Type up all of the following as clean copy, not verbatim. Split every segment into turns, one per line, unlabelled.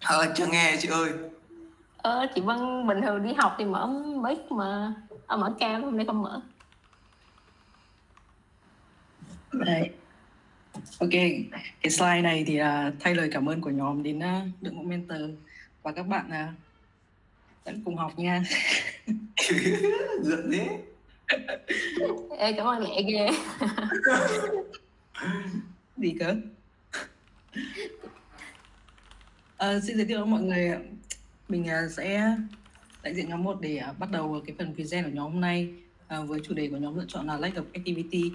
Chưa nghe chị ơi.
Chị Vân bình thường đi học thì mở mic mà mở cam hôm nay không mở.
Đấy. Ok, cái slide này thì thay lời cảm ơn của nhóm đến đội ngũ mentor và các bạn vẫn cùng học nha.
Giận thế.
Ê, cảm ơn mẹ ghê.
Gì cơ? Xin giới thiệu với mọi người, mình sẽ đại diện nhóm 1 để bắt đầu cái phần present của nhóm hôm nay với chủ đề của nhóm lựa chọn là Lack of Activity.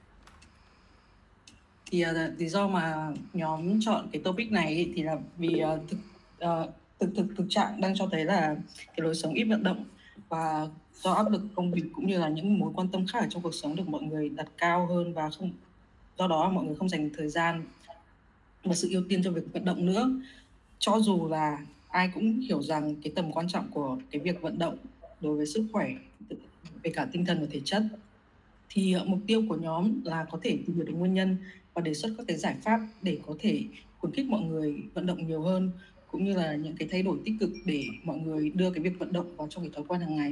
Thì lý do mà nhóm chọn cái topic này ấy, thì là vì thực trạng đang cho thấy là cái lối sống ít vận động và do áp lực công việc cũng như là những mối quan tâm khác ở trong cuộc sống được mọi người đặt cao hơn, và do đó mọi người không dành thời gian và sự ưu tiên cho việc vận động nữa, cho dù là ai cũng hiểu rằng cái tầm quan trọng của cái việc vận động đối với sức khỏe về cả tinh thần và thể chất. Thì mục tiêu của nhóm là có thể tìm hiểu được nguyên nhân và đề xuất các cái giải pháp để có thể khuyến khích mọi người vận động nhiều hơn, cũng như là những cái thay đổi tích cực để mọi người đưa cái việc vận động vào trong cái thói quen hàng ngày.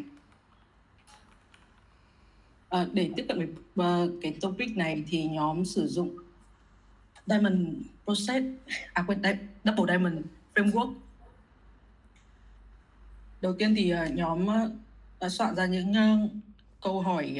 Để tiếp cận với cái topic này thì nhóm sử dụng Diamond Process, Double Diamond Framework. Đầu tiên thì nhóm đã soạn ra những câu hỏi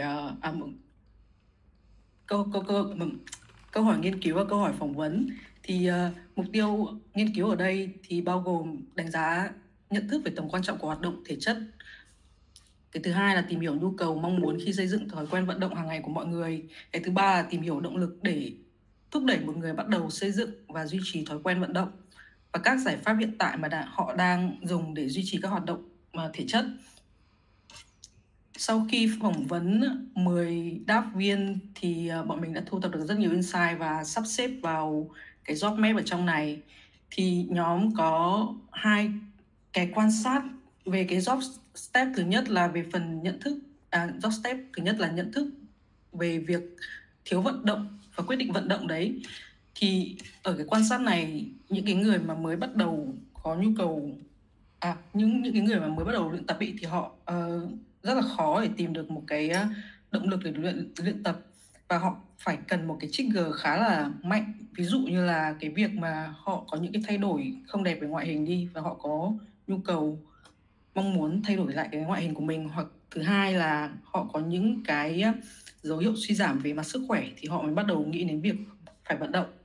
câu hỏi nghiên cứu và câu hỏi phỏng vấn. Thì mục tiêu nghiên cứu ở đây thì bao gồm đánh giá nhận thức về tầm quan trọng của hoạt động thể chất. Cái thứ hai là tìm hiểu nhu cầu mong muốn khi xây dựng thói quen vận động hàng ngày của mọi người. Cái thứ ba là tìm hiểu động lực để thúc đẩy một người bắt đầu xây dựng và duy trì thói quen vận động, và các giải pháp hiện tại mà họ đang dùng để duy trì các hoạt động thể chất. Sau khi phỏng vấn 10 đáp viên thì bọn mình đã thu thập được rất nhiều insight và sắp xếp vào cái job map ở trong này. Thì nhóm có 2 cái quan sát về cái job step. Thứ nhất là về phần nhận thức. Job step thứ nhất là nhận thức về việc thiếu vận động và quyết định vận động đấy. Thì ở cái quan sát này, những cái người mà mới bắt đầu có nhu cầu những cái người mà mới bắt đầu luyện tập thì họ rất là khó để tìm được một cái động lực để luyện tập, và họ phải cần một cái trigger khá là mạnh. Ví dụ như là cái việc mà họ có những cái thay đổi không đẹp về ngoại hình đi, và họ có nhu cầu mong muốn thay đổi lại cái ngoại hình của mình, hoặc thứ hai là họ có những cái dấu hiệu suy giảm về mặt sức khỏe thì họ mới bắt đầu nghĩ đến việc phải vận động.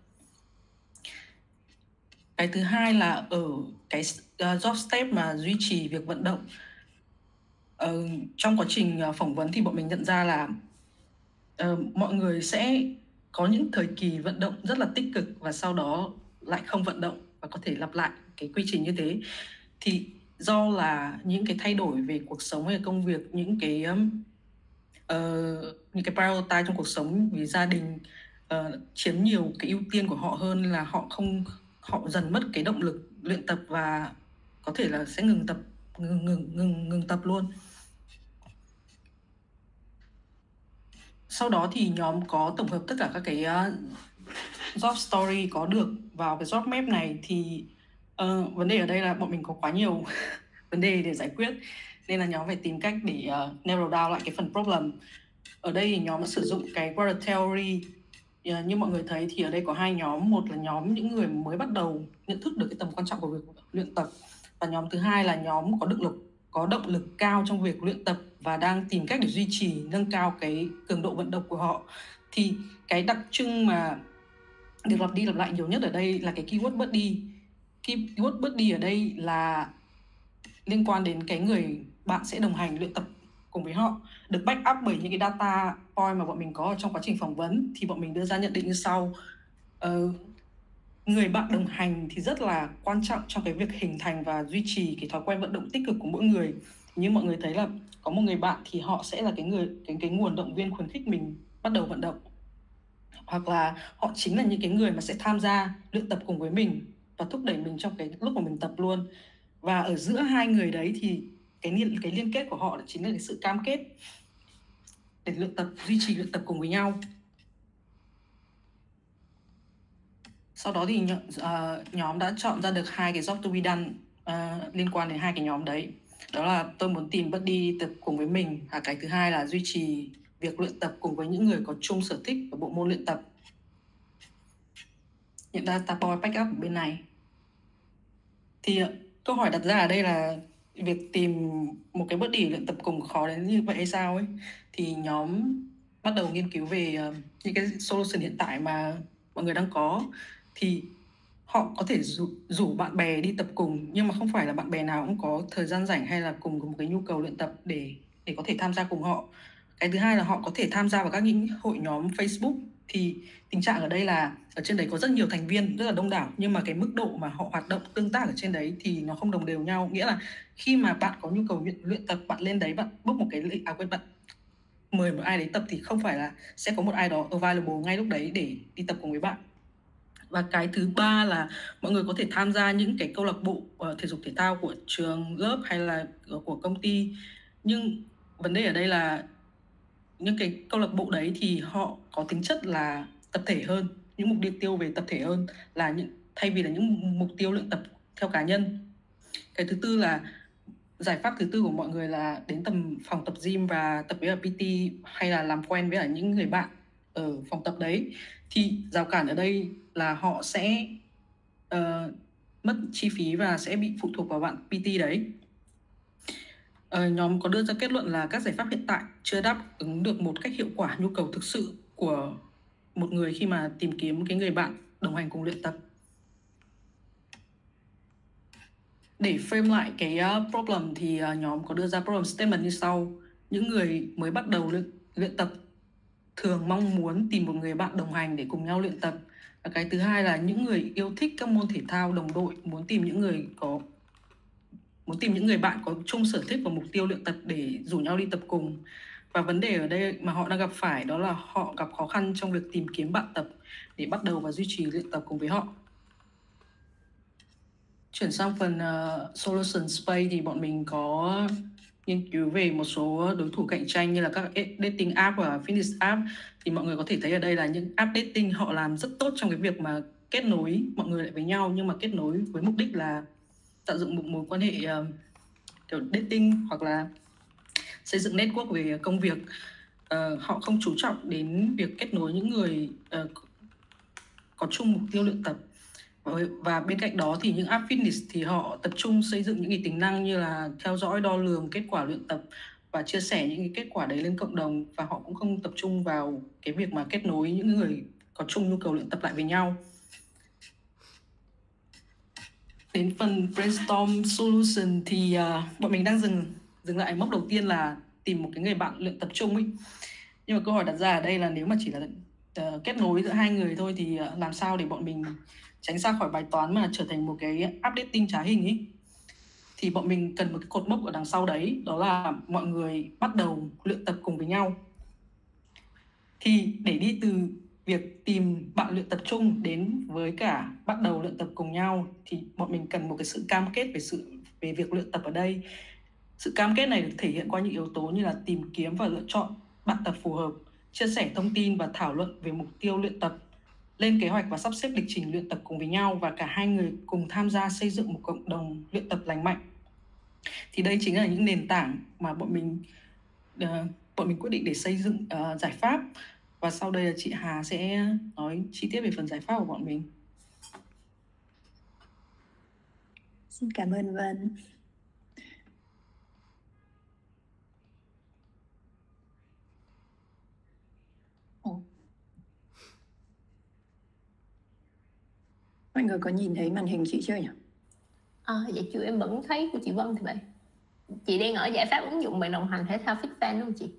Cái thứ hai là ở cái job step mà duy trì việc vận động. Trong quá trình phỏng vấn thì bọn mình nhận ra là mọi người sẽ có những thời kỳ vận động rất là tích cực và sau đó lại không vận động, và có thể lặp lại cái quy trình như thế. Thì do là những cái thay đổi về cuộc sống hay công việc, những cái priority trong cuộc sống vì gia đình chiếm nhiều cái ưu tiên của họ hơn, là họ dần mất cái động lực luyện tập và có thể là sẽ ngừng tập luôn. Sau đó thì nhóm có tổng hợp tất cả các cái job story có được vào cái job map này. Thì vấn đề ở đây là bọn mình có quá nhiều vấn đề để giải quyết, nên là nhóm phải tìm cách để narrow down lại cái phần problem. Ở đây thì nhóm đã sử dụng cái Water Theory. Như mọi người thấy thì ở đây có 2 nhóm. Một là nhóm những người mới bắt đầu nhận thức được cái tầm quan trọng của việc luyện tập, và nhóm thứ hai là nhóm có động lực cao trong việc luyện tập và đang tìm cách để duy trì, nâng cao cái cường độ vận động của họ. Thì cái đặc trưng mà được lặp đi lặp lại nhiều nhất ở đây là cái keyword buddy. Keyword buddy ở đây là liên quan đến cái người bạn sẽ đồng hành luyện tập cùng với họ, được back up bởi những cái data point mà bọn mình có ở trong quá trình phỏng vấn. Thì bọn mình đưa ra nhận định như sau. Người bạn đồng hành thì rất là quan trọng trong cái việc hình thành và duy trì cái thói quen vận động tích cực của mỗi người. Như mọi người thấy là có một người bạn thì họ sẽ là cái nguồn động viên khuyến khích mình bắt đầu vận động, hoặc là họ chính là những cái người mà sẽ tham gia luyện tập cùng với mình và thúc đẩy mình trong cái lúc mà mình tập luôn. Và ở giữa hai người đấy thì cái liên kết của họ chính là cái sự cam kết để duy trì luyện tập cùng với nhau. Sau đó thì nhóm đã chọn ra được 2 cái job to be done liên quan đến 2 cái nhóm đấy. Đó là tôi muốn tìm buddy tập cùng với mình, và cái thứ hai là duy trì việc luyện tập cùng với những người có chung sở thích ở bộ môn luyện tập. Hiện ra Tapoy Backup ở bên này. Thì câu hỏi đặt ra ở đây là việc tìm một cái buddy luyện tập cùng khó đến như vậy hay sao ấy. Thì nhóm bắt đầu nghiên cứu về những cái solution hiện tại mà mọi người đang có. Thì họ có thể rủ bạn bè đi tập cùng, nhưng mà không phải là bạn bè nào cũng có thời gian rảnh hay là cùng một cái nhu cầu luyện tập để có thể tham gia cùng họ. Cái thứ hai là họ có thể tham gia vào các những hội nhóm Facebook. Thì tình trạng ở đây là ở trên đấy có rất nhiều thành viên, rất là đông đảo, nhưng mà cái mức độ mà họ hoạt động tương tác ở trên đấy thì nó không đồng đều nhau. Nghĩa là khi mà bạn có nhu cầu luyện tập, bạn lên đấy bạn book một cái bạn mời một ai đấy tập thì không phải là sẽ có một ai đó available ngay lúc đấy để đi tập cùng với bạn. Và cái thứ ba là mọi người có thể tham gia những cái câu lạc bộ thể dục thể thao của trường, lớp hay là của công ty. Nhưng vấn đề ở đây là những cái câu lạc bộ đấy thì họ có tính chất là tập thể hơn, những mục tiêu về tập thể hơn là thay vì là những mục tiêu luyện tập theo cá nhân. Cái thứ tư là giải pháp thứ tư của mọi người là đến phòng tập gym và tập với PT hay là làm quen với những người bạn ở phòng tập đấy. Thì rào cản ở đây là họ sẽ mất chi phí và sẽ bị phụ thuộc vào bạn PT đấy. Nhóm có đưa ra kết luận là các giải pháp hiện tại chưa đáp ứng được một cách hiệu quả nhu cầu thực sự của một người khi mà tìm kiếm cái người bạn đồng hành cùng luyện tập. Để frame lại cái problem thì nhóm có đưa ra problem statement như sau. Những người mới bắt đầu luyện tập thường mong muốn tìm một người bạn đồng hành để cùng nhau luyện tập. Và cái thứ hai là những người yêu thích các môn thể thao đồng đội muốn tìm những người bạn có chung sở thích và mục tiêu luyện tập để rủ nhau đi tập cùng. Và vấn đề ở đây mà họ đang gặp phải đó là họ gặp khó khăn trong việc tìm kiếm bạn tập để bắt đầu và duy trì luyện tập cùng với họ. Chuyển sang phần Solution Space thì bọn mình có nghiên cứu về một số đối thủ cạnh tranh như là các dating app và fitness app. Thì mọi người có thể thấy ở đây là những app dating họ làm rất tốt trong cái việc mà kết nối mọi người lại với nhau, nhưng mà kết nối với mục đích là tạo dựng một mối quan hệ kiểu dating hoặc là xây dựng network về công việc. Họ không chú trọng đến việc kết nối những người có chung mục tiêu luyện tập. Và bên cạnh đó thì những app fitness thì họ tập trung xây dựng những cái tính năng như là theo dõi, đo lường kết quả luyện tập và chia sẻ những cái kết quả đấy lên cộng đồng, và họ cũng không tập trung vào cái việc mà kết nối những người có chung nhu cầu luyện tập lại với nhau. Đến phần brainstorm solution thì bọn mình đang dừng lại mốc đầu tiên là tìm một cái người bạn luyện tập chung ấy. Nhưng mà câu hỏi đặt ra ở đây là nếu mà chỉ là kết nối giữa hai người thôi thì làm sao để bọn mình tránh xa khỏi bài toán mà trở thành một cái updating trá hình ấy. Thì bọn mình cần một cái cột mốc ở đằng sau đấy, đó là mọi người bắt đầu luyện tập cùng với nhau. Thì để đi từ việc tìm bạn luyện tập chung đến với cả bắt đầu luyện tập cùng nhau thì bọn mình cần một cái sự cam kết về việc luyện tập ở đây. Sự cam kết này được thể hiện qua những yếu tố như là tìm kiếm và lựa chọn bạn tập phù hợp, chia sẻ thông tin và thảo luận về mục tiêu luyện tập, lên kế hoạch và sắp xếp lịch trình luyện tập cùng với nhau, và cả hai người cùng tham gia xây dựng một cộng đồng luyện tập lành mạnh. Thì đây chính là những nền tảng mà bọn mình quyết định để xây dựng giải pháp. Và sau đây là chị Hà sẽ nói chi tiết về phần giải pháp của bọn mình.
Xin cảm ơn Vân. Mọi người có nhìn thấy màn hình chị chưa nhỉ?
Dạ chưa, em vẫn thấy của chị Vân thì vậy. Chị đang ở giải pháp ứng dụng bạn đồng hành thể thao FitFan đúng không chị?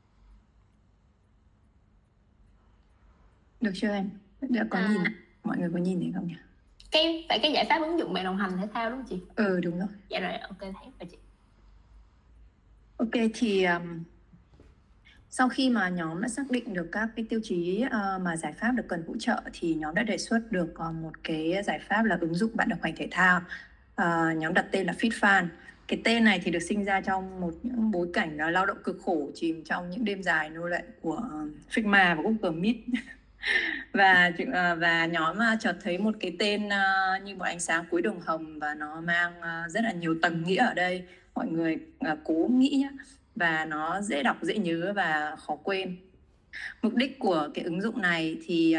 Được chưa em? Đã có nhìn, mọi người có nhìn thấy không nhỉ?
Cái giải pháp ứng dụng bạn đồng hành thể thao đúng không chị?
Đúng rồi.
Dạ rồi, ok, thấy rồi chị.
Ok, thì sau khi mà nhóm đã xác định được các cái tiêu chí mà giải pháp được cần hỗ trợ thì nhóm đã đề xuất được một cái giải pháp là ứng dụng bạn đồng hành thể thao. Nhóm đặt tên là FitFan. Cái tên này thì được sinh ra trong những bối cảnh lao động cực khổ, chìm trong những đêm dài nô lệ của Figma và Google Meet. Và nhóm chợt thấy một cái tên như một ánh sáng cuối đường hầm, và nó mang rất là nhiều tầng nghĩa ở đây. Mọi người cố nghĩ nhé, và nó dễ đọc, dễ nhớ và khó quên. Mục đích của cái ứng dụng này thì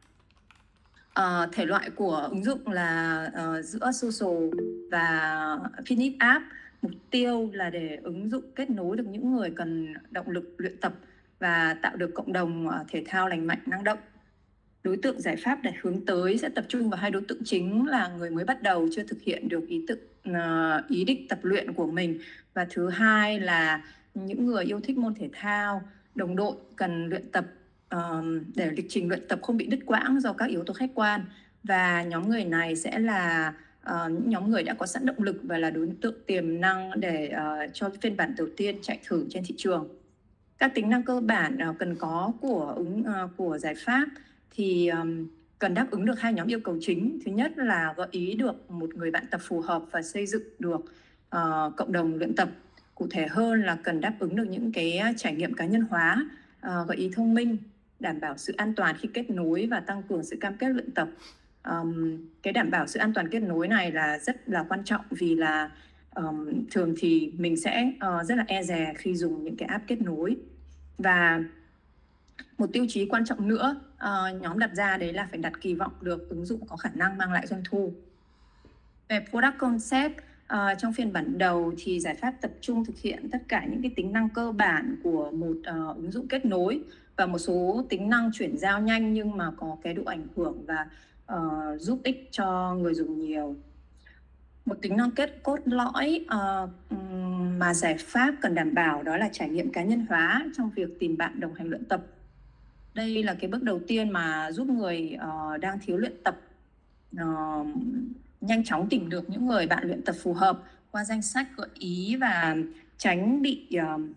thể loại của ứng dụng là giữa social và fitness app. Mục tiêu là để ứng dụng kết nối được những người cần động lực luyện tập và tạo được cộng đồng thể thao lành mạnh, năng động. Đối tượng giải pháp để hướng tới sẽ tập trung vào hai đối tượng chính là người mới bắt đầu chưa thực hiện được ý định tập luyện của mình, và thứ hai là những người yêu thích môn thể thao, đồng đội cần luyện tập để lịch trình luyện tập không bị đứt quãng do các yếu tố khách quan. Và nhóm người này sẽ là những nhóm người đã có sẵn động lực và là đối tượng tiềm năng để cho phiên bản đầu tiên chạy thử trên thị trường. Các tính năng cơ bản cần có của giải pháp thì cần đáp ứng được hai nhóm yêu cầu chính. Thứ nhất là gợi ý được một người bạn tập phù hợp và xây dựng được cộng đồng luyện tập. Cụ thể hơn là cần đáp ứng được những cái trải nghiệm cá nhân hóa, gợi ý thông minh, đảm bảo sự an toàn khi kết nối và tăng cường sự cam kết luyện tập. Cái đảm bảo sự an toàn kết nối này là rất là quan trọng, vì là thường thì mình sẽ rất là e dè khi dùng những cái app kết nối. Và một tiêu chí quan trọng nữa nhóm đặt ra đấy là phải đặt kỳ vọng được ứng dụng có khả năng mang lại doanh thu. Về product concept, trong phiên bản đầu thì giải pháp tập trung thực hiện tất cả những cái tính năng cơ bản của một ứng dụng kết nối và một số tính năng chuyển giao nhanh nhưng mà có cái độ ảnh hưởng và giúp ích cho người dùng nhiều. Một tính năng cốt lõi mà giải pháp cần đảm bảo đó là trải nghiệm cá nhân hóa trong việc tìm bạn đồng hành luyện tập. Đây là cái bước đầu tiên mà giúp người đang thiếu luyện tập nhanh chóng tìm được những người bạn luyện tập phù hợp qua danh sách gợi ý và tránh bị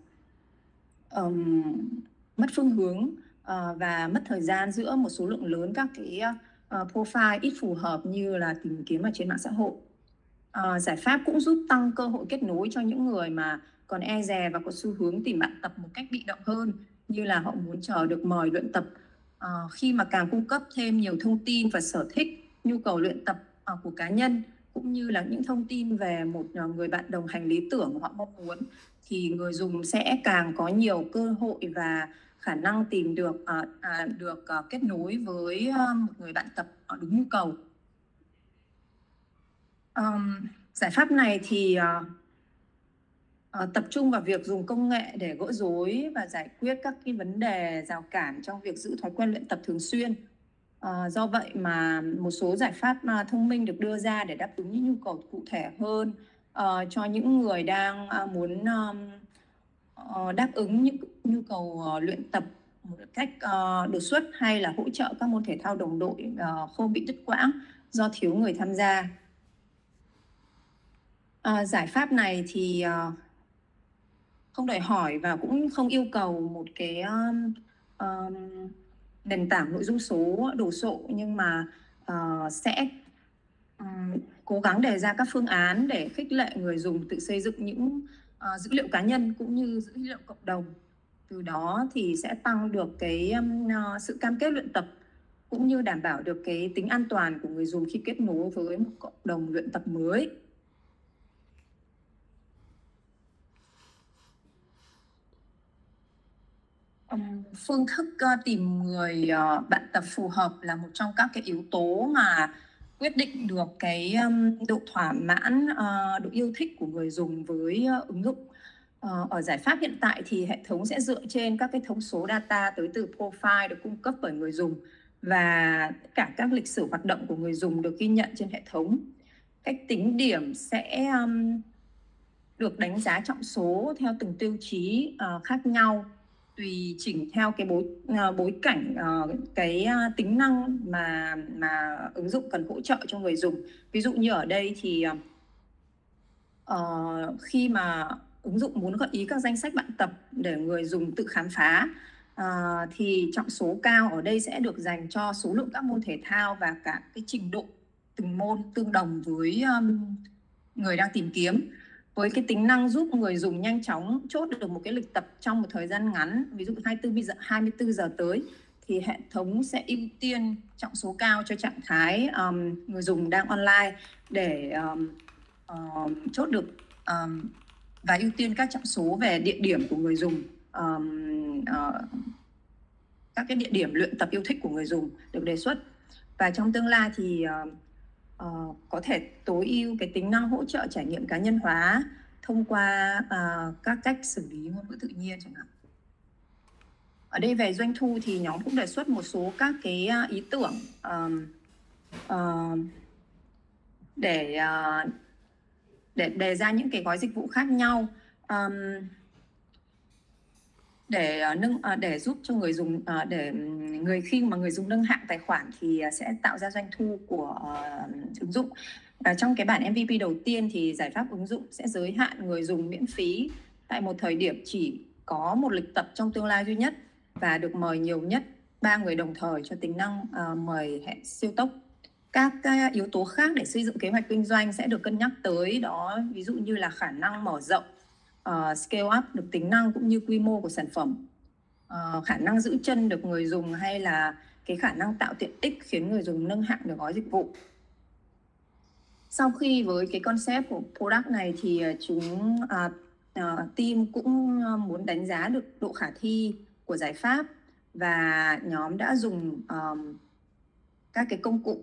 mất phương hướng và mất thời gian giữa một số lượng lớn các cái profile ít phù hợp như là tìm kiếm ở trên mạng xã hội. Giải pháp cũng giúp tăng cơ hội kết nối cho những người mà còn e dè và có xu hướng tìm bạn tập một cách bị động hơn, như là họ muốn chờ được mời luyện tập. Khi mà càng cung cấp thêm nhiều thông tin và sở thích, nhu cầu luyện tập của cá nhân cũng như là những thông tin về một người bạn đồng hành lý tưởng mà họ mong muốn, thì người dùng sẽ càng có nhiều cơ hội và khả năng tìm được kết nối với một người bạn tập đúng nhu cầu. Giải pháp này thì tập trung vào việc dùng công nghệ để gỡ rối và giải quyết các cái vấn đề rào cản trong việc giữ thói quen luyện tập thường xuyên. Do vậy mà một số giải pháp thông minh được đưa ra để đáp ứng những nhu cầu cụ thể hơn cho những người đang muốn đáp ứng những nhu cầu luyện tập một cách đột xuất, hay là hỗ trợ các môn thể thao đồng đội không bị đứt quãng do thiếu người tham gia. Giải pháp này thì không đòi hỏi và cũng không yêu cầu một cái nền tảng nội dung số đồ sộ, nhưng mà sẽ cố gắng đề ra các phương án để khích lệ người dùng tự xây dựng những dữ liệu cá nhân cũng như dữ liệu cộng đồng. Từ đó thì sẽ tăng được cái sự cam kết luyện tập cũng như đảm bảo được cái tính an toàn của người dùng khi kết nối với một cộng đồng luyện tập mới. Phương thức tìm người bạn tập phù hợp là một trong các cái yếu tố mà quyết định được cái độ thỏa mãn, độ yêu thích của người dùng với ứng dụng. Ở giải pháp hiện tại thì hệ thống sẽ dựa trên các cái thông số data tới từ profile được cung cấp bởi người dùng và tất cả các lịch sử hoạt động của người dùng được ghi nhận trên hệ thống. Cách tính điểm sẽ được đánh giá trọng số theo từng tiêu chí khác nhau, tùy chỉnh theo cái bối cảnh cái tính năng mà ứng dụng cần hỗ trợ cho người dùng. Ví dụ như ở đây thì khi mà ứng dụng muốn gợi ý các danh sách bạn tập để người dùng tự khám phá thì trọng số cao ở đây sẽ được dành cho số lượng các môn thể thao và cả cái trình độ từng môn tương đồng với người đang tìm kiếm. Với cái tính năng giúp người dùng nhanh chóng chốt được một cái lịch tập trong một thời gian ngắn, ví dụ 24 giờ tới, thì hệ thống sẽ ưu tiên trọng số cao cho trạng thái người dùng đang online để chốt được và ưu tiên các trọng số về địa điểm của người dùng, các cái địa điểm luyện tập yêu thích của người dùng được đề xuất. Và trong tương lai thì có thể tối ưu cái tính năng hỗ trợ trải nghiệm cá nhân hóa thông qua các cách xử lý ngôn ngữ tự nhiên chẳng hạn. Ở đây về doanh thu thì nhóm cũng đề xuất một số các cái ý tưởng để đề ra những cái gói dịch vụ khác nhau để giúp cho người dùng, khi mà người dùng nâng hạng tài khoản thì sẽ tạo ra doanh thu của ứng dụng. Trong cái bản MVP đầu tiên thì giải pháp ứng dụng sẽ giới hạn người dùng miễn phí tại một thời điểm chỉ có một lịch tập trong tương lai duy nhất và được mời nhiều nhất 3 người đồng thời cho tính năng mời hẹn siêu tốc. Các yếu tố khác để xây dựng kế hoạch kinh doanh sẽ được cân nhắc tới đó, ví dụ như là khả năng mở rộng, scale up được tính năng cũng như quy mô của sản phẩm, khả năng giữ chân được người dùng hay là cái khả năng tạo tiện ích khiến người dùng nâng hạng được gói dịch vụ. Sau khi với cái concept của product này thì team cũng muốn đánh giá được độ khả thi của giải pháp và nhóm đã dùng các cái công cụ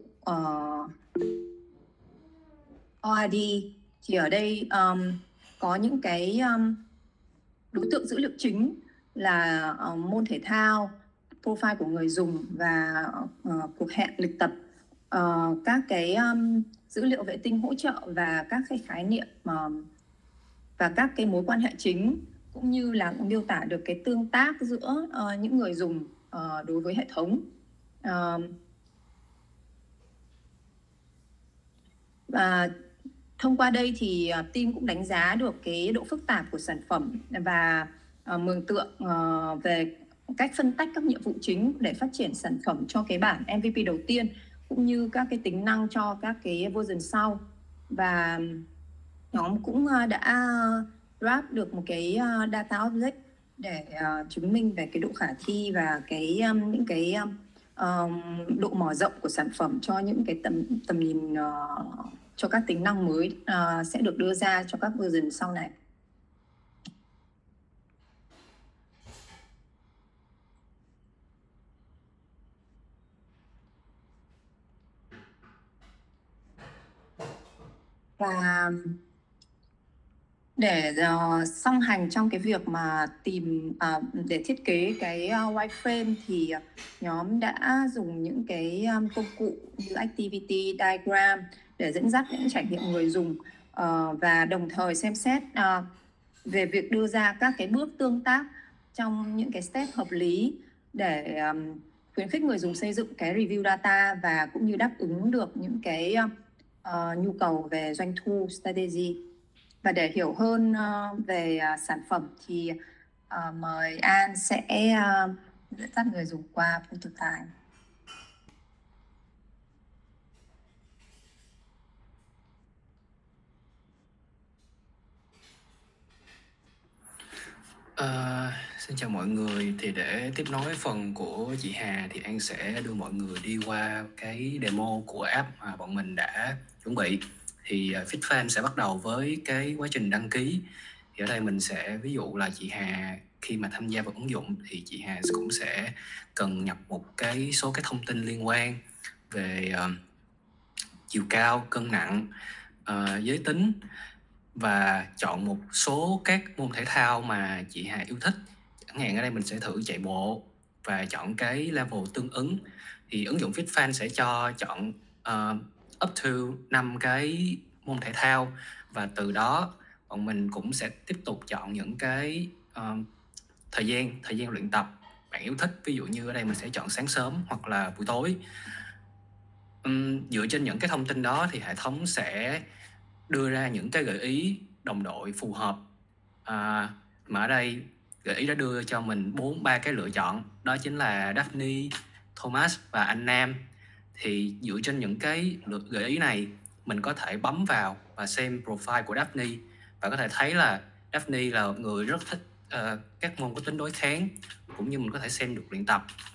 ORD. Thì ở đây có những cái đối tượng dữ liệu chính là môn thể thao, profile của người dùng và cuộc hẹn lịch tập, các cái dữ liệu vệ tinh hỗ trợ và các cái khái niệm và các cái mối quan hệ chính, cũng như là miêu tả được cái tương tác giữa những người dùng đối với hệ thống. Và thông qua đây thì team cũng đánh giá được cái độ phức tạp của sản phẩm và mường tượng về cách phân tách các nhiệm vụ chính để phát triển sản phẩm cho cái bản MVP đầu tiên, cũng như các cái tính năng cho các cái version sau. Và nhóm cũng đã draft được một cái data object để chứng minh về cái độ khả thi và cái những cái độ mở rộng của sản phẩm cho những cái tầm nhìn cho các tính năng mới sẽ được đưa ra cho các version sau này. Và để song hành trong cái việc mà để thiết kế cái wireframe thì nhóm đã dùng những cái công cụ như Activity Diagram để dẫn dắt những trải nghiệm người dùng và đồng thời xem xét về việc đưa ra các cái bước tương tác trong những cái step hợp lý để khuyến khích người dùng xây dựng cái review data và cũng như đáp ứng được những cái nhu cầu về doanh thu strategy. Và để hiểu hơn về sản phẩm thì mời An sẽ dẫn dắt người dùng qua prototype.
Xin chào mọi người. Thì để tiếp nối phần của chị Hà thì An sẽ đưa mọi người đi qua cái demo của app mà bọn mình đã chuẩn bị. Thì FitFan sẽ bắt đầu với cái quá trình đăng ký. Thì ở đây mình sẽ ví dụ là chị Hà khi mà tham gia vào ứng dụng thì chị Hà cũng sẽ cần nhập một cái số cái thông tin liên quan về chiều cao, cân nặng, giới tính và chọn một số các môn thể thao mà chị Hà yêu thích. Chẳng hạn ở đây mình sẽ thử chạy bộ và chọn cái level tương ứng. Thì ứng dụng FitFan sẽ cho chọn up to 5 cái môn thể thao và từ đó bọn mình cũng sẽ tiếp tục chọn những cái thời gian luyện tập bạn yêu thích. Ví dụ như ở đây mình sẽ chọn sáng sớm hoặc là buổi tối. Dựa trên những cái thông tin đó thì hệ thống sẽ đưa ra những cái gợi ý đồng đội phù hợp. Mà ở đây gợi ý đã đưa cho mình 3 cái lựa chọn, đó chính là Daphne, Thomas và anh Nam. Thì dựa trên những cái gợi ý này mình có thể bấm vào và xem profile của Daphne và có thể thấy là Daphne là người rất thích các môn có tính đối kháng, cũng như mình có thể xem được luyện tập.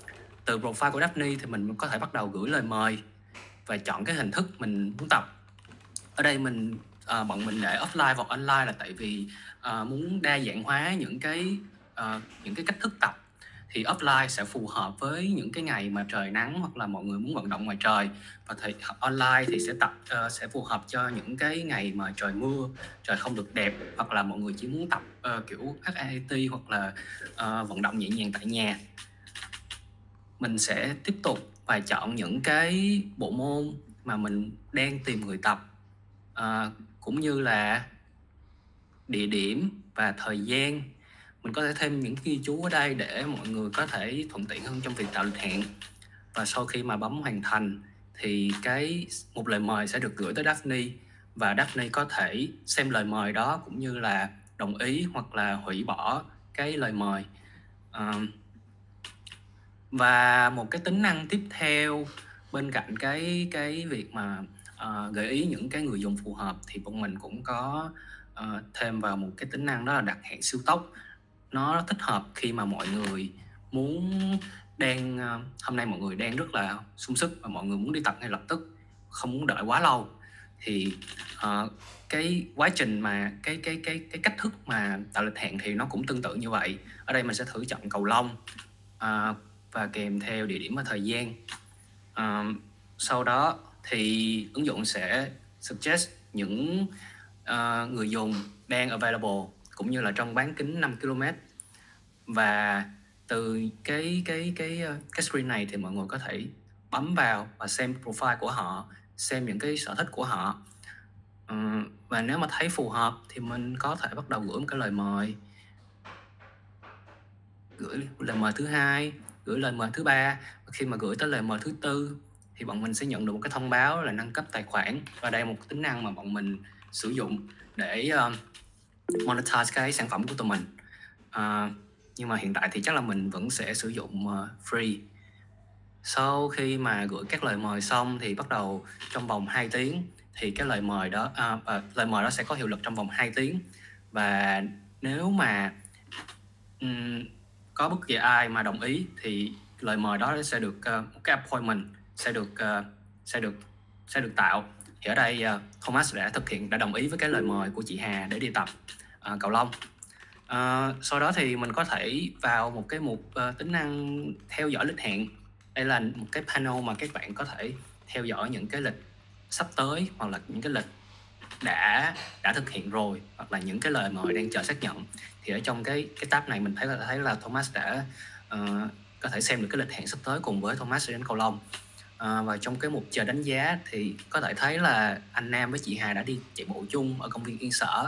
từ profile của Daphne thì mình có thể bắt đầu gửi lời mời và chọn cái hình thức mình muốn tập. Ở đây bọn mình để offline và online là tại vì muốn đa dạng hóa những cái cách thức tập. Thì offline sẽ phù hợp với những cái ngày mà trời nắng hoặc là mọi người muốn vận động ngoài trời, và online thì sẽ phù hợp cho những cái ngày mà trời mưa, trời không được đẹp, hoặc là mọi người chỉ muốn tập kiểu HIIT hoặc là vận động nhẹ nhàng tại nhà. Mình sẽ tiếp tục và chọn những cái bộ môn mà mình đang tìm người tập, cũng như là địa điểm và thời gian. Mình có thể thêm những ghi chú ở đây để mọi người có thể thuận tiện hơn trong việc tạo lịch hẹn. Và sau khi mà bấm hoàn thành thì một lời mời sẽ được gửi tới Daphne, và Daphne có thể xem lời mời đó cũng như là đồng ý hoặc là hủy bỏ cái lời mời. Và một cái tính năng tiếp theo bên cạnh cái việc mà gợi ý những cái người dùng phù hợp thì bọn mình cũng có thêm vào một cái tính năng, đó là đặt hẹn siêu tốc. Nó thích hợp khi mà mọi người hôm nay mọi người đang rất là sung sức và mọi người muốn đi tập ngay lập tức, không muốn đợi quá lâu. Thì cái quá trình mà cái cách thức mà tạo lịch hẹn thì nó cũng tương tự như vậy. Ở đây mình sẽ thử chọn cầu lông và kèm theo địa điểm và thời gian. Sau đó thì ứng dụng sẽ suggest những người dùng đang available cũng như là trong bán kính 5 km. Và từ cái screen này thì mọi người có thể bấm vào và xem profile của họ, xem những cái sở thích của họ. Và nếu mà thấy phù hợp thì mình có thể bắt đầu gửi một cái lời mời, gửi lời mời thứ hai, gửi lời mời thứ ba. Và khi mà gửi tới lời mời thứ tư thì bọn mình sẽ nhận được một cái thông báo là nâng cấp tài khoản. Và đây là một tính năng mà bọn mình sử dụng để monetize cái sản phẩm của tụi mình. Nhưng mà hiện tại thì chắc là mình vẫn sẽ sử dụng free. Sau khi mà gửi các lời mời xong thì bắt đầu trong vòng 2 tiếng thì cái lời mời đó sẽ có hiệu lực trong vòng 2 tiếng. Và nếu mà có bất kỳ ai mà đồng ý thì lời mời đó sẽ được một cái appointment sẽ được tạo. Thì ở đây Thomas đã đồng ý với cái lời mời của chị Hà để đi tập cầu lông. Sau đó thì mình có thể vào một cái mục tính năng theo dõi lịch hẹn. Đây là một cái panel mà các bạn có thể theo dõi những cái lịch sắp tới, hoặc là những cái lịch đã thực hiện rồi, hoặc là những cái lời mời đang chờ xác nhận. Thì ở trong cái tab này mình thấy là Thomas đã có thể xem được cái lịch hẹn sắp tới cùng với Thomas đi đánh cầu lông. Và trong cái mục chờ đánh giá thì có thể thấy là anh Nam với chị Hà đã đi chạy bộ chung ở công viên Yên Sở.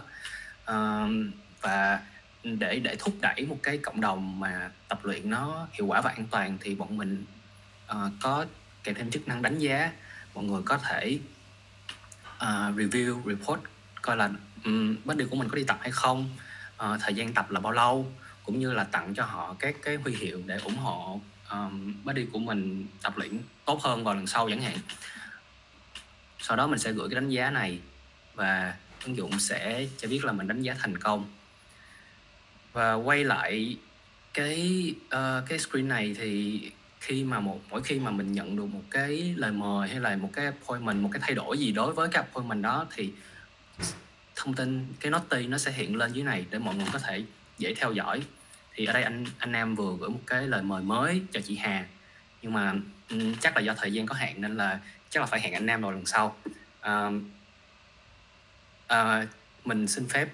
Và để thúc đẩy một cái cộng đồng mà tập luyện nó hiệu quả và an toàn thì bọn mình có kèm thêm chức năng đánh giá. Mọi người có thể review, report coi là body của mình có đi tập hay không, thời gian tập là bao lâu, cũng như là tặng cho họ các cái huy hiệu để ủng hộ body của mình tập luyện tốt hơn vào lần sau chẳng hạn. Sau đó mình sẽ gửi cái đánh giá này và ứng dụng sẽ cho biết là mình đánh giá thành công. Và quay lại cái screen này thì mỗi khi mà mình nhận được một cái lời mời hay là một cái appointment, một cái thay đổi gì đối với cái appointment đó thì thông tin, cái notice nó sẽ hiện lên dưới này để mọi người có thể dễ theo dõi. Thì ở đây anh Nam vừa gửi một cái lời mời mới cho chị Hà, nhưng mà chắc là do thời gian có hạn nên là chắc là phải hẹn anh Nam vào lần sau. Mình xin phép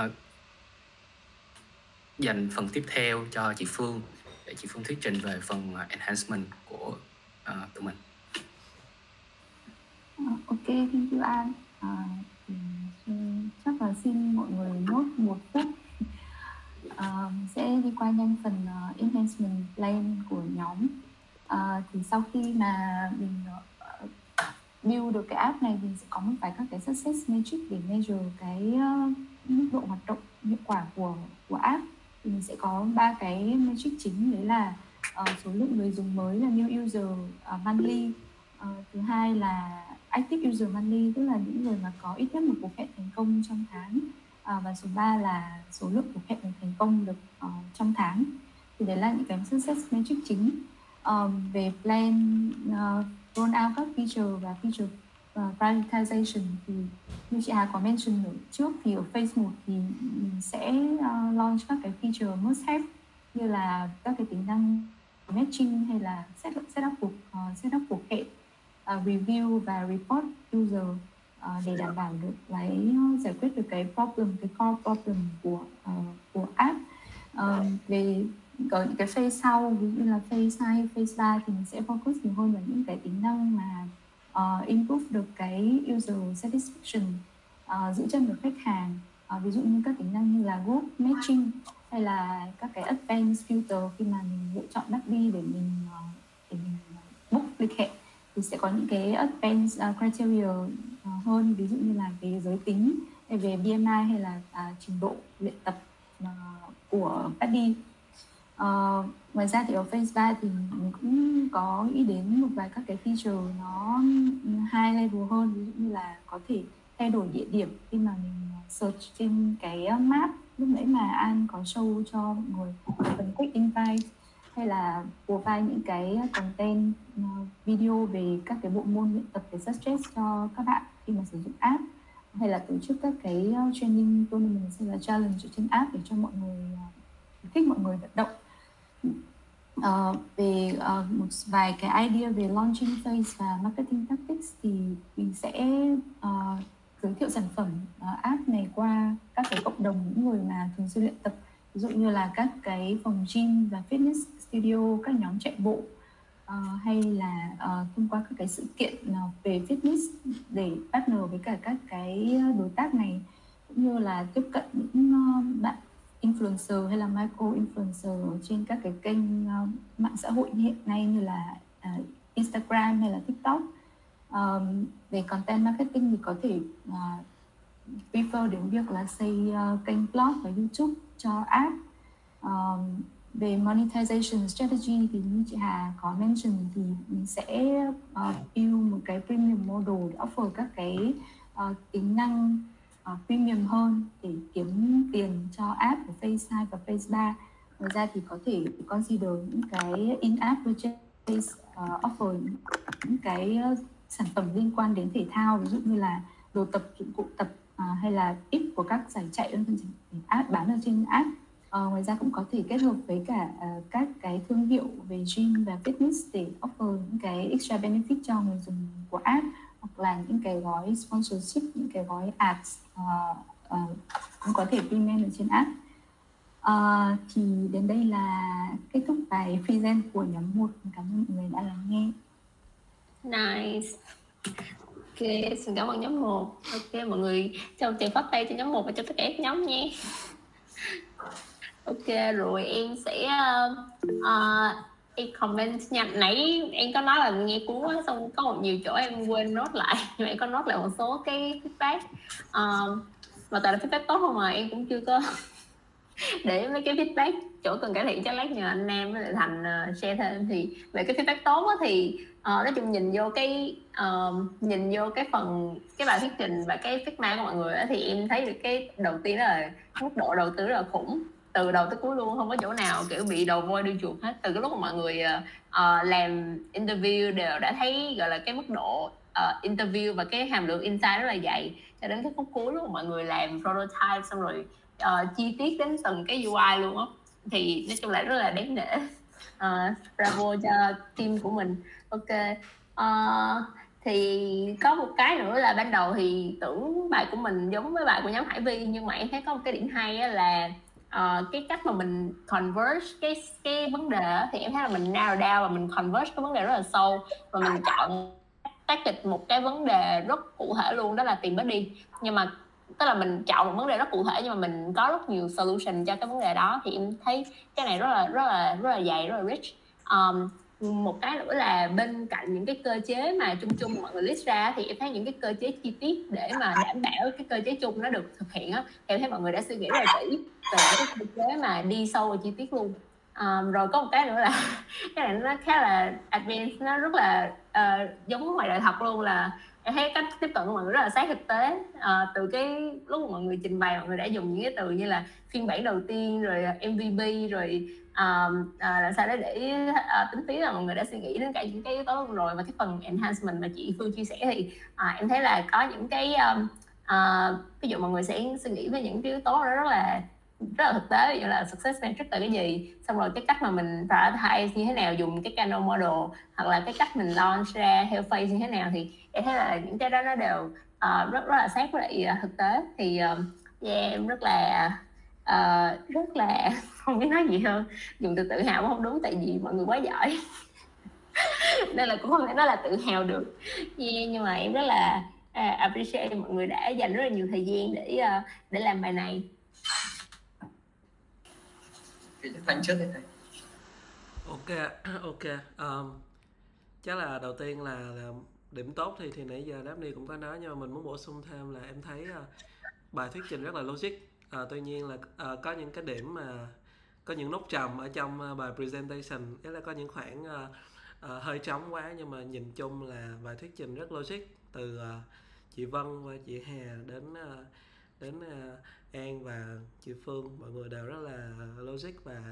dành phần tiếp theo cho chị Phương để chị Phương thuyết trình về phần enhancement của tụi mình.
Ok, thank you An. Chắc là xin mọi người nốt 1 phút. Sẽ đi qua nhanh phần enhancement plan của nhóm. Thì sau khi mà mình build được cái app này, mình sẽ có một vài các cái success metric để measure cái mức độ hoạt động hiệu quả của app. Thì mình sẽ có 3 cái metric chính, đấy là số lượng người dùng mới là new user monthly, thứ hai là active user monthly, tức là những người mà có ít nhất một cuộc hẹn thành công trong tháng, và số 3 là số lượng cuộc hẹn thành công được trong tháng. Thì đấy là những cái success metric chính. về plan roll out các feature và feature prioritization thì như chị Hà có mention ở trước thì ở phase 1 thì mình sẽ launch các cái feature must have như là các cái tính năng matching hay là setup cuộc hẹn, review và report user để đảm bảo được giải quyết được cái core problem của app. Về có những cái phase sau, ví dụ như là phase 2, phase 3 thì mình sẽ focus nhiều hơn vào những cái tính năng mà improve được cái user satisfaction, giữ chân được khách hàng, ví dụ như các tính năng như là group matching hay là các cái advanced filter khi mà mình lựa chọn đắc đi để mình book lịch hẹn thì sẽ có những cái advanced criteria hơn, ví dụ như là về giới tính hay về BMI hay là trình độ luyện tập của buddy. Ngoài ra thì ở phase 3 thì mình cũng có nghĩ đến một vài các cái feature nó high level hơn, ví dụ như là có thể thay đổi địa điểm khi mà mình search trên cái map lúc nãy mà An có show cho mọi người phần quick invite, hay là provide những cái content video về các cái bộ môn luyện tập về suggest cho các bạn khi mà sử dụng app, hay là tổ chức các cái training tournament hay là challenge trên app để cho mọi người thích mọi người vận động. Về một vài cái idea về launching phase và marketing tactics thì mình sẽ giới thiệu sản phẩm app này qua các cái cộng đồng những người mà thường xuyên luyện tập, ví dụ như là các cái phòng gym và fitness studio, các nhóm chạy bộ, hay là thông qua các cái sự kiện về fitness để partner với cả các cái đối tác này, cũng như là tiếp cận những bạn influencer hay là micro influencer trên các cái kênh mạng xã hội hiện nay như là Instagram hay là TikTok. Về content marketing thì có thể prefer đến việc là xây kênh blog và YouTube cho app. Về monetization strategy thì như chị Hà có mention thì mình sẽ build một cái premium model để offer các cái tính năng premium hơn để kiếm tiền cho app của phase 2 và phase 3. Ngoài ra thì có thể consider những cái in-app purchase offer những cái sản phẩm liên quan đến thể thao, ví dụ như là đồ tập, dụng cụ tập hay là tip của các giải chạy app bán ở trên app. Ngoài ra cũng có thể kết hợp với cả các cái thương hiệu về gym và fitness để offer những cái extra benefit cho người dùng của app, hoặc là những cái gói sponsorship, những cái gói ads cũng có thể implement ở trên app. Thì đến đây là kết thúc bài present của nhóm 1. Cảm ơn mọi người đã lắng nghe.
Nice. Ok, xin cảm ơn nhóm 1. Ok, mọi người cho tiền phát tay cho nhóm 1 và cho tất cả các nhóm nha. Ok, rồi em sẽ em comment nha. Nãy em có nói là nghe cuốn á, xong có một nhiều chỗ em quên nốt lại, nhưng mà em có nốt lại một số cái feedback. Mà tại là feedback tốt không mà em cũng chưa có để mấy cái feedback chỗ cần cải thiện chắc lát nhờ anh Nam với lại Thành share thêm. Thì về cái feedback tốt á, thì nói chung nhìn vô cái phần cái bài thuyết trình và cái figma của mọi người á, thì em thấy được cái đầu tiên đó là mức độ đầu tư rất là khủng, từ đầu tới cuối luôn, không có chỗ nào kiểu bị đầu voi đuôi chuột hết. Từ cái lúc mà mọi người làm interview đều đã thấy gọi là cái mức độ interview và cái hàm lượng insight rất là dày, cho đến cái khúc cuối lúc mà mọi người làm prototype xong rồi chi tiết đến từng cái UI luôn á, thì nói chung là rất là đáng nể. Bravo cho team của mình. Ok, thì có một cái nữa là ban đầu thì tưởng bài của mình giống với bài của nhóm Hải Vi, nhưng mà em thấy có một cái điểm hay là cái cách mà mình converge cái vấn đề đó, thì em thấy là mình narrow down và mình converge cái vấn đề rất là sâu, và mình chọn tác kịch một cái vấn đề rất cụ thể luôn, đó là tìm body. Nhưng mà tức là mình chọn một vấn đề rất cụ thể nhưng mà mình có rất nhiều solution cho cái vấn đề đó, thì em thấy cái này rất là dày, rất là rich. Một cái nữa là bên cạnh những cái cơ chế mà chung mọi người list ra, thì em thấy những cái cơ chế chi tiết để mà đảm bảo cái cơ chế chung nó được thực hiện á, em thấy mọi người đã suy nghĩ rất là kỹ về cái cơ chế mà đi sâu vào chi tiết luôn. Rồi có một cái nữa là cái này nó khá là advanced, nó rất là giống ngoài đời thật luôn, là em thấy cách tiếp cận của mọi người rất là sát thực tế. Từ cái lúc mà mọi người trình bày, mọi người đã dùng những cái từ như là phiên bản đầu tiên, rồi MVP, rồi làm sao để tính phí, là mọi người đã suy nghĩ đến cả những cái yếu tố luôn rồi. Và cái phần enhancement mà chị Phương chia sẻ thì em thấy là có những cái ví dụ mọi người sẽ suy nghĩ về những cái yếu tố đó rất là thực tế, ví dụ là success metric là cái gì, xong rồi cái cách mà mình prioritize như thế nào, dùng cái Kano model, hoặc là cái cách mình launch ra health phase như thế nào, thì em thấy là những cái đó nó đều rất là sát với lại thực tế. Thì em rất là không biết nói gì hơn, dùng từ tự hào cũng không đúng tại vì mọi người quá giỏi nên là cũng không thể nói là tự hào được. Nhưng mà em rất là appreciate mọi người đã dành rất là nhiều thời gian để làm bài này.
Thành trước đây thầy.
Ok. Chắc là đầu tiên là điểm tốt thì nãy giờ Daphne cũng có nói, nhưng mà mình muốn bổ sung thêm là em thấy bài thuyết trình rất là logic. Tuy nhiên là có những cái điểm mà có những nốt trầm ở trong bài presentation, tức là có những khoảng hơi trống quá, nhưng mà nhìn chung là bài thuyết trình rất logic, từ chị Vân và chị Hà đến An và chị Phương, mọi người đều rất là logic và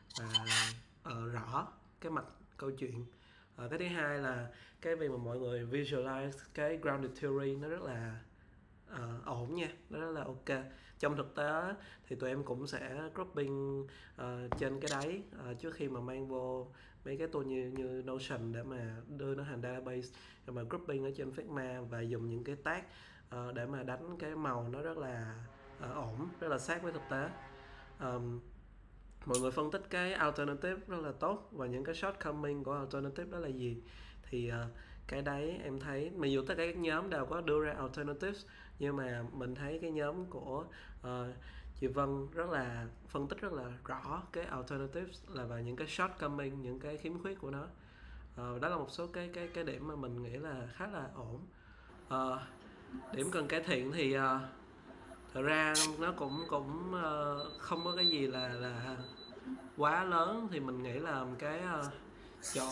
rõ cái mạch câu chuyện. Cái thứ hai là cái việc mà mọi người visualize cái grounded theory nó rất là ổn nha, nó rất là ok. Trong thực tế thì tụi em cũng sẽ grouping trên cái đấy trước khi mà mang vô mấy cái tool như Notion để mà đưa nó thành database, rồi mà grouping ở trên Figma và dùng những cái tag để mà đánh cái màu nó rất là ổn, rất là sát với thực tế. Mọi người phân tích cái alternative rất là tốt, và những cái shortcoming của alternative đó là gì. Thì cái đấy em thấy mặc dù tất cả các nhóm đều có đưa ra alternatives, nhưng mà mình thấy cái nhóm của chị Vân rất là phân tích rất là rõ cái alternatives là và những cái shortcoming, những cái khiếm khuyết của nó. Đó là một số cái điểm mà mình nghĩ là khá là ổn. Điểm cần cải thiện thì thật ra nó cũng không có cái gì là quá lớn. Thì mình nghĩ là cái chỗ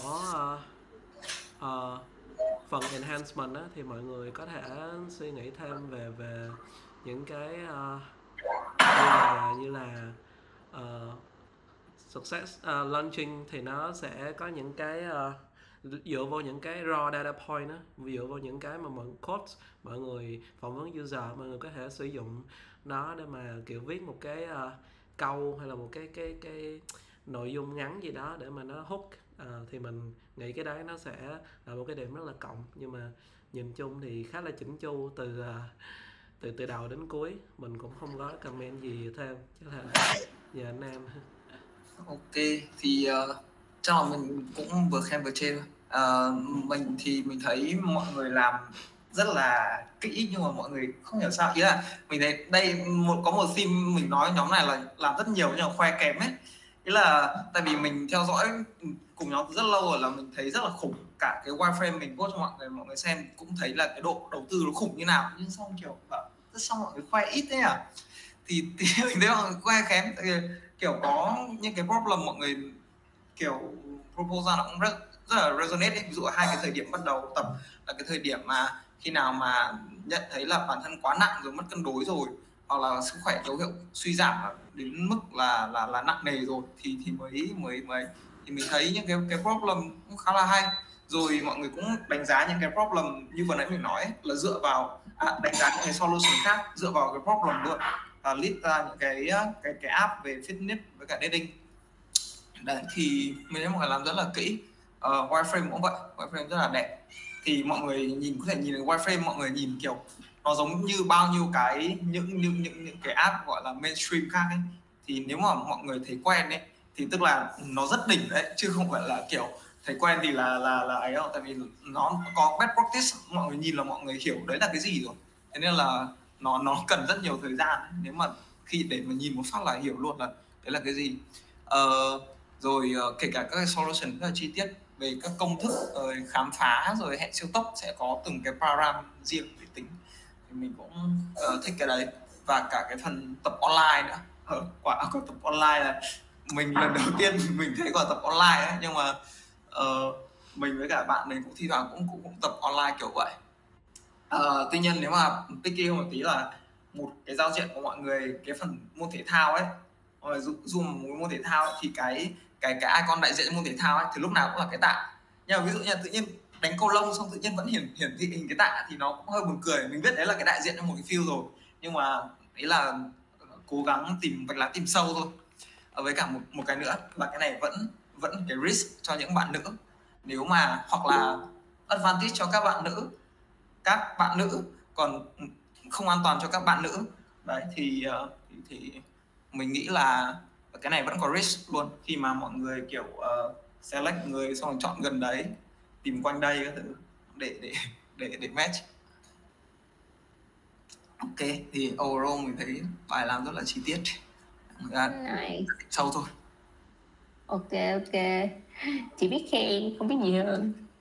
phần enhancement á, thì mọi người có thể suy nghĩ thêm về những cái như là success launching, thì nó sẽ có những cái dựa vô những cái raw data point á, dựa vô những cái mà mọi người phỏng vấn user, mọi người có thể sử dụng nó để mà kiểu viết một cái câu hay là một cái nội dung ngắn gì đó để mà nó hook. Thì mình nghĩ cái đấy nó sẽ là một cái điểm rất là cộng, nhưng mà nhìn chung thì khá là chỉnh chu từ đầu đến cuối. Mình cũng không có comment gì thêm, chứ là nhờ anh Nam.
Ok, thì chắc là mình cũng vừa khen vừa chê. Mình thì mình thấy mọi người làm rất là kỹ, nhưng mà mọi người không hiểu sao, ý là mình thấy đây có một theme mình nói nhóm này là làm rất nhiều nhưng mà khoe kém ấy. Ý là tại vì mình theo dõi cùng nhóm từ rất lâu rồi, là mình thấy rất là khủng. Cả cái wireframe mình post cho mọi người xem cũng thấy là cái độ đầu tư nó khủng như nào, nhưng xong kiểu xong mọi người khoe ít thế à. Thì mình thấy mọi người khoe kém, kiểu có những cái problem mọi người kiểu propose ra nó cũng rất là resonate ấy. Ví dụ hai cái thời điểm bắt đầu tập là cái thời điểm mà khi nào mà nhận thấy là bản thân quá nặng rồi, mất cân đối rồi, hoặc là sức khỏe dấu hiệu suy giảm đến mức là nặng nề rồi thì mới thì mình thấy những cái problem cũng khá là hay. Rồi mọi người cũng đánh giá những cái problem như vừa nãy mình nói ấy, là dựa vào đánh giá những cái solution khác dựa vào cái problem luôn, list ra những cái app về fitness với cả dating. Đấy thì mình thấy mọi người làm rất là kỹ. Wireframe cũng vậy, wireframe rất là đẹp. Thì mọi người nhìn có thể nhìn được wireframe, mọi người nhìn kiểu nó giống như bao nhiêu cái những cái app gọi là mainstream khác ấy. Thì nếu mà mọi người thấy quen ấy thì tức là nó rất đỉnh đấy, chứ không phải là kiểu thấy quen thì là ấy đâu. Tại vì nó có best practice, mọi người nhìn là mọi người hiểu đấy là cái gì rồi. Thế nên là nó cần rất nhiều thời gian ấy. Nếu mà khi để mà nhìn một phát là hiểu luôn là đấy là cái gì. Rồi kể cả các cái solution rất là chi tiết về các công thức, khám phá, rồi hẹn siêu tốc sẽ có từng cái param riêng để tính. Thì mình cũng thích cái đấy. Và cả cái phần tập online nữa. Quả tập online là mình lần đầu tiên mình thấy quả tập online ấy, nhưng mà mình với cả bạn mình cũng thi thoảng cũng tập online kiểu vậy. Tuy nhiên nếu mà picky hơn một tí là một cái giao diện của mọi người, cái phần môn thể thao ấy, dù một môn thể thao ấy, thì cái icon đại diện cho môn thể thao ấy, thì lúc nào cũng là cái tạ. Nhưng mà ví dụ như là tự nhiên đánh cầu lông xong tự nhiên vẫn hiển thị hình cái tạ thì nó cũng hơi buồn cười. Mình biết đấy là cái đại diện cho một cái field rồi, nhưng mà đấy là cố gắng tìm vạch lá tìm sâu thôi. Với cả một cái nữa là cái này vẫn cái risk cho những bạn nữ, nếu mà hoặc là advantage cho các bạn nữ còn không an toàn cho các bạn nữ đấy, thì mình nghĩ là cái này vẫn có risk luôn, khi mà mọi người kiểu select người xong rồi chọn gần đấy, tìm quanh đây các thứ để match. Ok, thì overall mình thấy bài làm rất là chi tiết,
Nice.
sâu thôi.
Ok, chị biết khen, không biết gì hơn.